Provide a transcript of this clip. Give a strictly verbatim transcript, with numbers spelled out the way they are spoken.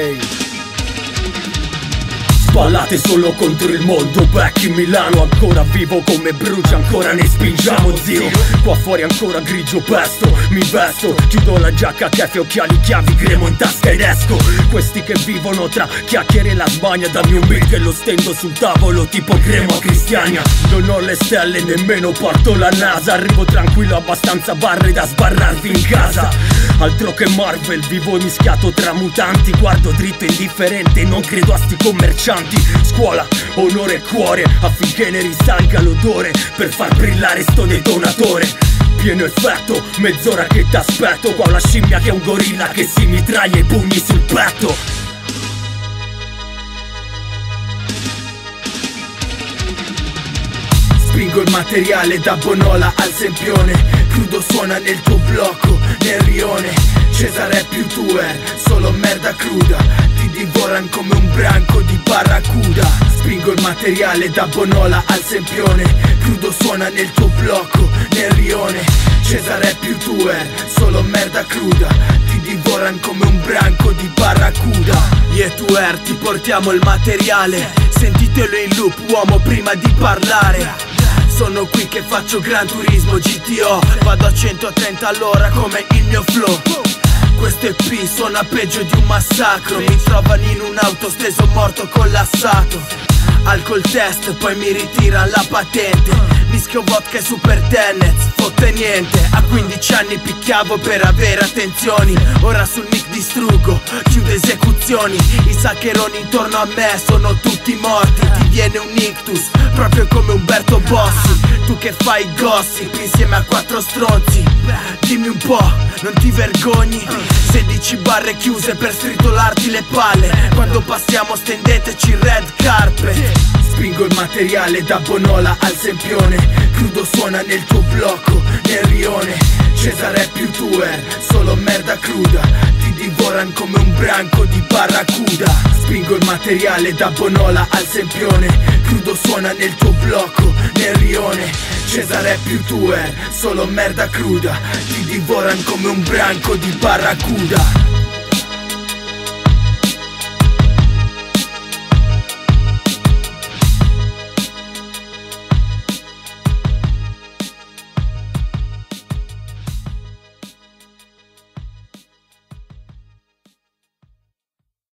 Ehi. Ballate solo contro il mondo, back in Milano ancora vivo come brucia, ancora ne spingiamo zio. Qua fuori ancora grigio pesto, mi vesto, chiudo la giacca, caffè, occhiali, chiavi, gremo in tasca ed esco. Questi che vivono tra chiacchiere e la smania, dammi un beat che lo stendo sul tavolo tipo gremo a Cristiania. Non ho le stelle, nemmeno porto la NASA, arrivo tranquillo abbastanza barre da sbarrarvi in casa. Altro che Marvel, vivo mischiato tra mutanti, guardo dritto indifferente, non credo a sti commercianti. Scuola, onore e cuore, affinché ne risalga l'odore, per far brillare sto detonatore. Pieno effetto, mezz'ora che t'aspetto, qua una scimmia che è un gorilla che si mitraglia i pugni sul petto. Spingo il materiale da Bonola al Sempione, crudo suona nel tuo blocco, nel rione. Cesare è più tuer, solo merda cruda, ti divoran come un branco di barracuda. Spingo il materiale da Bonola al Sempione, crudo suona nel tuo blocco, nel rione. Cesare è più tuer, solo merda cruda, ti divoran come un branco di barracuda. Yeah tuer, ti portiamo il materiale, sentitelo in loop uomo prima di parlare. Sono qui che faccio Gran Turismo G T O, vado a centotrenta all'ora come il mio flow. Questo E P suona peggio di un massacro, mi trovano in un'auto steso morto collassato. Alcol test, poi mi ritira la patente, mischio vodka e super tenets, fotte niente. A quindici anni picchiavo per avere attenzioni, ora sul mic distruggo, chiudo esecuzioni. I saccheroni intorno a me sono tutti morti, ti viene un ictus, proprio come Umberto Bossi. Tu che fai gossip insieme a quattro stronzi, dimmi un po', non ti vergogni? Sedici barre chiuse per stritolarti le palle, quando passiamo stendeteci il red carpet. Spingo il materiale da Bonola al Sempione, crudo suona nel tuo blocco, nel rione. Cesare è più tuer, solo merda cruda, ti divoran come un branco di barracuda. Spingo il materiale da Bonola al Sempione, crudo suona nel tuo blocco, nel rione. Cesare è più tuer, solo merda cruda, ti divoran come un branco di barracuda.